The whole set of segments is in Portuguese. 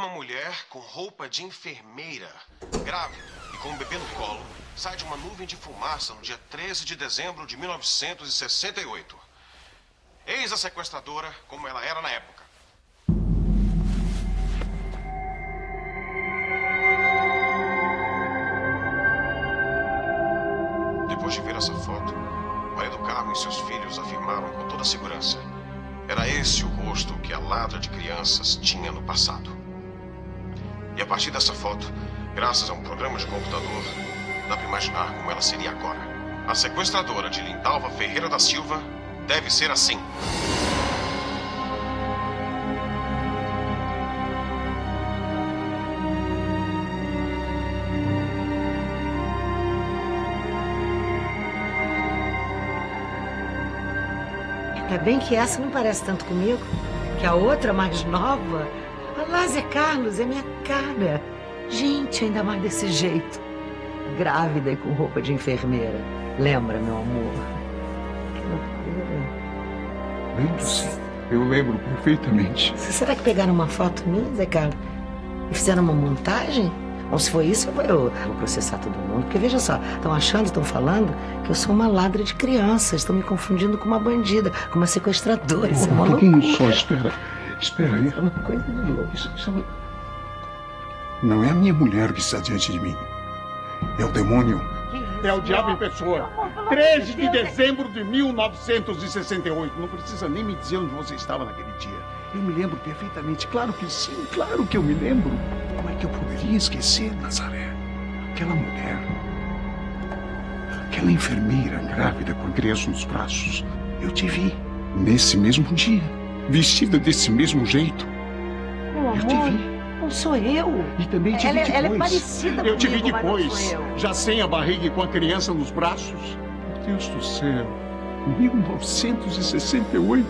Uma mulher com roupa de enfermeira, grávida e com um bebê no colo, sai de uma nuvem de fumaça no dia 13 de dezembro de 1968. Eis a sequestradora como ela era na época. Depois de ver essa foto, Maria do Carmo e seus filhos afirmaram com toda segurança: era esse o rosto que a ladra de crianças tinha no passado. E a partir dessa foto, graças a um programa de computador, dá para imaginar como ela seria agora. A sequestradora de Lindalva Ferreira da Silva deve ser assim. Ainda bem que essa não parece tanto comigo, que a outra, mais nova... Ah lá, Zé Carlos, é minha cara. Gente, ainda mais desse jeito. Grávida e com roupa de enfermeira. Lembra, meu amor? Que loucura. Lembro, sim. Eu lembro perfeitamente. Será que pegaram uma foto minha, Zé Carlos? E fizeram uma montagem? Bom, se for isso, eu vou processar todo mundo. Porque, veja só, estão falando que eu sou uma ladra de crianças. Estão me confundindo com uma bandida, com uma sequestradora. Isso é uma loucura. Só, espera aí. É uma coisa de louco. Não é a minha mulher que está diante de mim. É o demônio. É o diabo em pessoa. 13 de dezembro de 1968. Não precisa nem me dizer onde você estava naquele dia. Eu me lembro perfeitamente. Claro que sim, claro que eu me lembro. Como é que eu poderia esquecer, Nazaré? Aquela mulher. Aquela enfermeira grávida com a criança nos braços. Eu te vi nesse mesmo dia. Vestida desse mesmo jeito. Meu amor, eu te vi. Não sou eu. E também te vi depois. Ela é parecida eu te vi comigo, depois. mas não sou eu. Já sem a barriga e com a criança nos braços. Meu Deus do céu. 1968.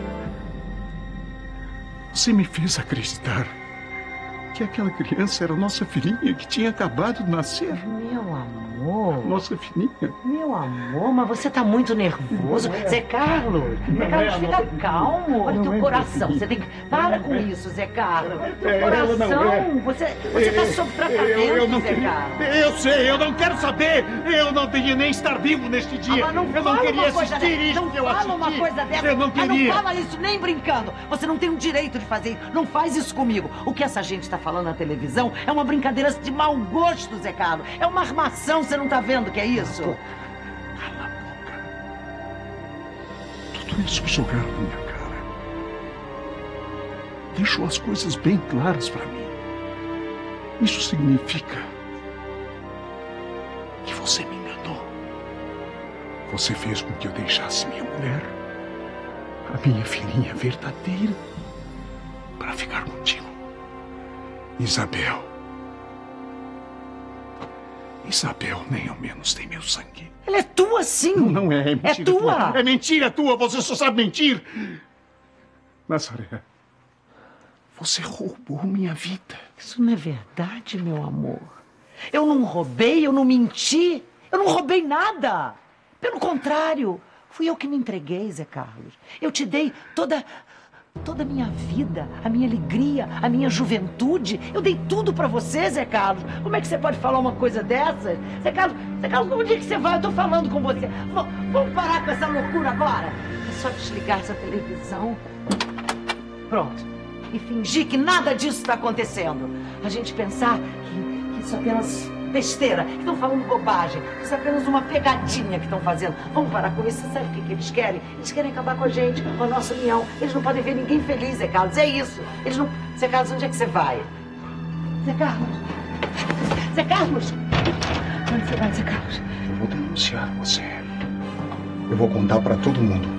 Você me fez acreditar que aquela criança era nossa filhinha que tinha acabado de nascer. Meu amor. Nossa filhinha. Meu amor, mas você tá muito nervoso. Zé Carlos, fica calmo. Olha o teu coração. Você tem que... Para com isso, Zé Carlos. Olha o teu coração. Você tá sob tratamento, Zé Carlos. Eu sei, eu não quero saber. Eu não queria nem estar vivo neste dia. Eu não queria assistir isso que eu assisti. Não fala uma coisa dessa. Eu não queria. Não fala isso nem brincando. Você não tem o direito de fazer isso. Não faz isso comigo. O que essa gente tá falando na televisão é uma brincadeira de mau gosto, Zé Carlos. É uma armação, você não tá vendo que é isso? Cala a boca. Tudo isso que jogaram na minha cara deixou as coisas bem claras para mim. Isso significa que você me enganou. Você fez com que eu deixasse minha mulher, a minha filhinha verdadeira, para ficar contigo. Isabel, nem ao menos tem meu sangue. Ela é tua, sim. Não é mentira. É tua. É mentira tua, você só sabe mentir. Nazaré, você roubou minha vida. Isso não é verdade, meu amor. Eu não roubei, eu não menti. Eu não roubei nada. Pelo contrário, fui eu que me entreguei, Zé Carlos. Eu te dei toda a minha vida, a minha alegria, a minha juventude. Eu dei tudo pra você, Zé Carlos. Como é que você pode falar uma coisa dessa? Zé Carlos, onde é que você vai? Eu tô falando com você. Vamos parar com essa loucura agora? É só desligar essa televisão. Pronto. E fingir que nada disso está acontecendo. A gente pensar que isso é apenas besteira, que estão falando bobagem. Isso é apenas uma pegadinha que estão fazendo. Vamos parar com isso. Você sabe o que eles querem? Eles querem acabar com a gente, com a nossa união. Eles não podem ver ninguém feliz, Zé Carlos. É isso. Eles não... Zé Carlos, onde é que você vai? Zé Carlos? Zé Carlos? Onde você vai, Zé Carlos? Eu vou denunciar você. Eu vou contar para todo mundo